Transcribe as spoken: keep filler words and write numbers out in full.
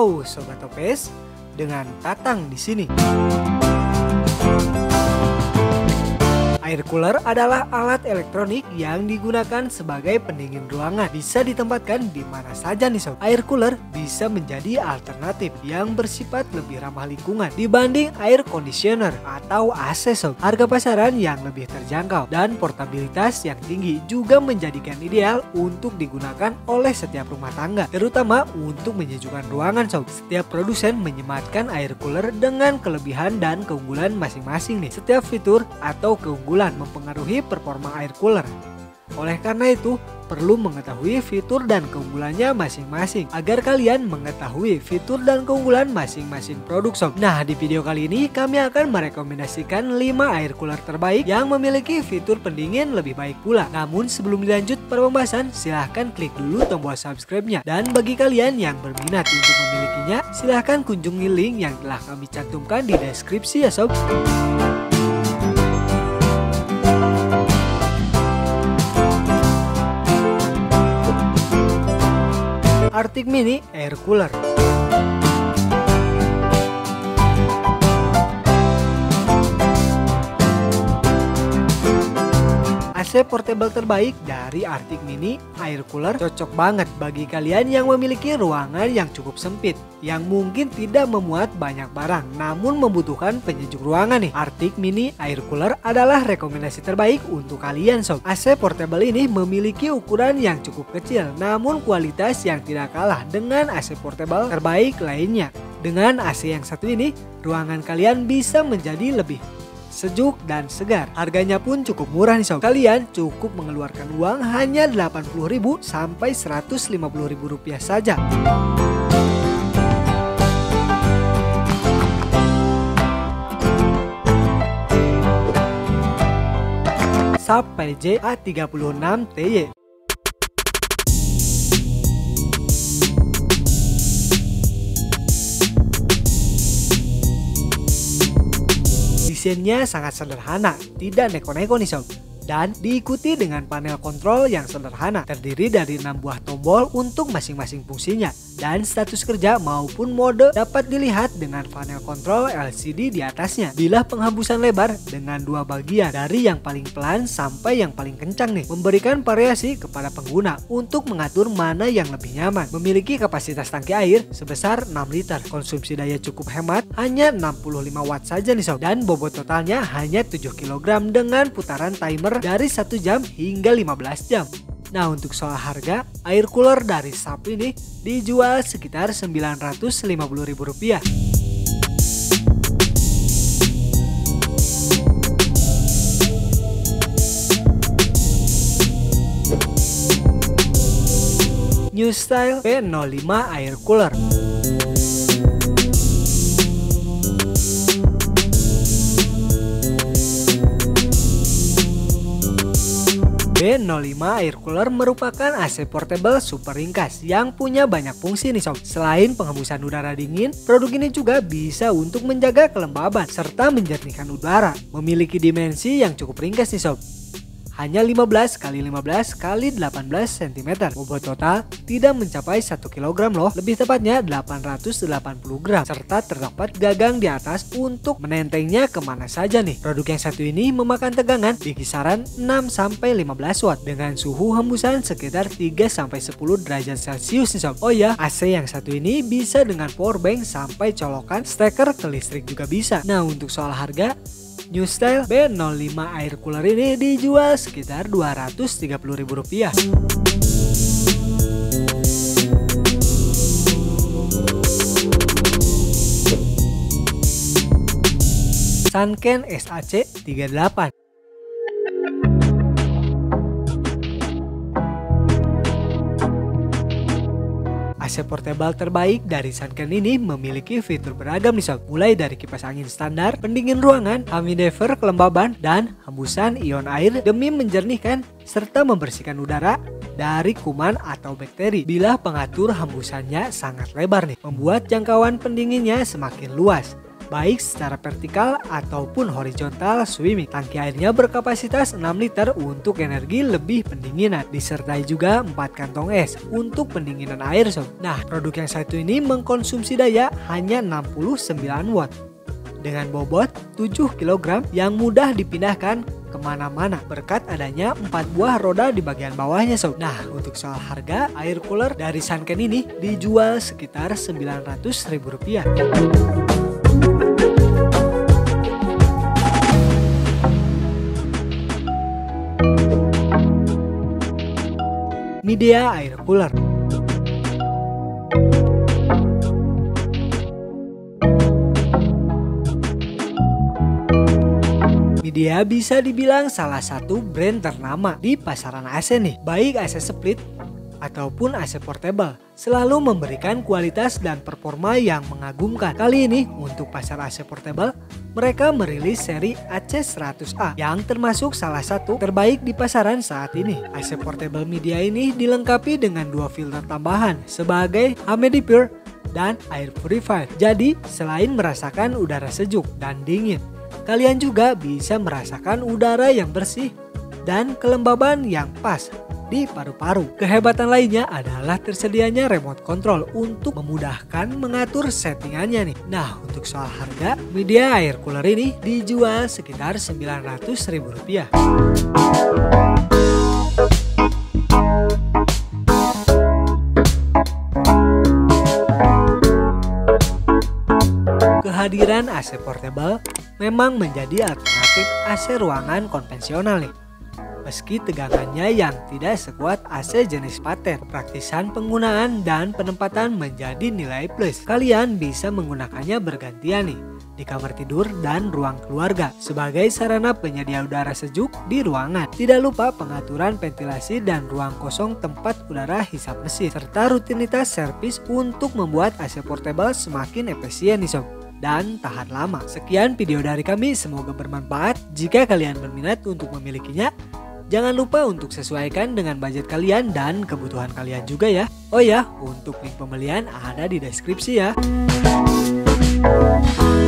Halo Sobat Topes, dengan Tatang di sini. Air cooler adalah alat elektronik yang digunakan sebagai pendingin ruangan. Bisa ditempatkan di mana saja nih sob. Air cooler bisa menjadi alternatif yang bersifat lebih ramah lingkungan dibanding air conditioner atau A C sob. Harga pasaran yang lebih terjangkau dan portabilitas yang tinggi juga menjadikan ideal untuk digunakan oleh setiap rumah tangga, terutama untuk menyejukkan ruangan sob. Setiap produsen menyematkan air cooler dengan kelebihan dan keunggulan masing-masing nih. Setiap fitur atau keunggulan mempengaruhi performa air cooler. Oleh karena itu, perlu mengetahui fitur dan keunggulannya masing-masing agar kalian mengetahui fitur dan keunggulan masing-masing produk sob. Nah, di video kali ini kami akan merekomendasikan lima air cooler terbaik yang memiliki fitur pendingin lebih baik pula. Namun sebelum dilanjut pada pembahasan, silahkan klik dulu tombol subscribe-nya. Dan bagi kalian yang berminat untuk memilikinya, silahkan kunjungi link yang telah kami cantumkan di deskripsi ya sob. Arctic Mini Air Cooler. A C portable terbaik dari Arctic Mini Air Cooler cocok banget bagi kalian yang memiliki ruangan yang cukup sempit, yang mungkin tidak memuat banyak barang namun membutuhkan penyejuk ruangan nih. Arctic Mini Air Cooler adalah rekomendasi terbaik untuk kalian sob. A C portable ini memiliki ukuran yang cukup kecil namun kualitas yang tidak kalah dengan A C portable terbaik lainnya. Dengan A C yang satu ini, ruangan kalian bisa menjadi lebih sejuk dan segar. Harganya pun cukup murah nih sob. Kalian cukup mengeluarkan uang hanya delapan puluh ribu sampai seratus lima puluh ribu rupiah saja. Sharp P J A tiga puluh enam T Y. Desainnya sangat sederhana, tidak neko-neko nih sob, dan diikuti dengan panel kontrol yang sederhana, terdiri dari enam buah tombol untuk masing-masing fungsinya, dan status kerja maupun mode dapat dilihat dengan panel kontrol L C D di atasnya. Bilah penghembusan lebar dengan dua bagian, dari yang paling pelan sampai yang paling kencang nih, memberikan variasi kepada pengguna untuk mengatur mana yang lebih nyaman. Memiliki kapasitas tangki air sebesar enam liter, konsumsi daya cukup hemat hanya enam puluh lima watt saja nih sob, dan bobot totalnya hanya tujuh kilogram dengan putaran timer dari satu jam hingga lima belas jam. Nah, untuk soal harga, air cooler dari Sharp ini dijual sekitar sembilan ratus lima puluh ribu rupiah. New Style P nol lima Air Cooler. P nol lima Air Cooler merupakan A C portable super ringkas yang punya banyak fungsi nih sob. Selain penghembusan udara dingin, produk ini juga bisa untuk menjaga kelembaban serta menjernihkan udara. Memiliki dimensi yang cukup ringkas nih sob, hanya lima belas kali lima belas kali delapan belas sentimeter. Bobot total tidak mencapai satu kilogram loh, lebih tepatnya delapan ratus delapan puluh gram, serta terdapat gagang di atas untuk menentengnya kemana saja nih. Produk yang satu ini memakan tegangan di kisaran enam sampai lima belas watt dengan suhu hembusan sekitar tiga sampai sepuluh derajat celcius nih sob. Oh ya, A C yang satu ini bisa dengan power bank sampai colokan steker ke listrik juga bisa. Nah, untuk soal harga, New Style P nol lima Air Cooler ini dijual sekitar dua ratus tiga puluh ribu rupiah. Sanken S A C tiga puluh delapan. A C portable terbaik dari Sanken ini memiliki fitur beragam nih sob, mulai dari kipas angin standar, pendingin ruangan, humidifier kelembaban, dan hembusan ion air demi menjernihkan serta membersihkan udara dari kuman atau bakteri. Bilah pengatur hembusannya sangat lebar nih, membuat jangkauan pendinginnya semakin luas. baik secara vertikal ataupun horizontal swimming. Tangki airnya berkapasitas enam liter untuk energi lebih pendinginan, disertai juga empat kantong es untuk pendinginan air sob. Nah, produk yang satu ini mengkonsumsi daya hanya enam puluh sembilan watt dengan bobot tujuh kilogram yang mudah dipindahkan kemana-mana berkat adanya empat buah roda di bagian bawahnya sob. Nah, untuk soal harga, air cooler dari Sunken ini dijual sekitar sembilan ratus ribu rupiah. Midea Air Cooler. Midea bisa dibilang salah satu brand ternama di pasaran A C nih. Baik A C split ataupun A C portable selalu memberikan kualitas dan performa yang mengagumkan. Kali ini untuk pasar A C portable, mereka merilis seri A C seratus A yang termasuk salah satu terbaik di pasaran saat ini. A C portable Midea ini dilengkapi dengan dua filter tambahan sebagai humidifier dan air purifier. Jadi selain merasakan udara sejuk dan dingin, kalian juga bisa merasakan udara yang bersih dan kelembaban yang pas di paru-paru. Kehebatan lainnya adalah tersedianya remote control untuk memudahkan mengatur settingannya nih. Nah, untuk soal harga, Midea air cooler ini dijual sekitar sembilan ratus ribu rupiah. Kehadiran A C portable memang menjadi alternatif A C ruangan konvensional nih. Meski tegangannya yang tidak sekuat A C jenis paten, praktisan penggunaan dan penempatan menjadi nilai plus. Kalian bisa menggunakannya bergantian nih di kamar tidur dan ruang keluarga sebagai sarana penyedia udara sejuk di ruangan. Tidak lupa pengaturan ventilasi dan ruang kosong tempat udara hisap mesin, serta rutinitas servis untuk membuat A C portable semakin efisien nih sob dan tahan lama. Sekian video dari kami, semoga bermanfaat. Jika kalian berminat untuk memilikinya, jangan lupa untuk sesuaikan dengan budget kalian dan kebutuhan kalian juga ya. Oh ya, untuk link pembelian ada di deskripsi ya.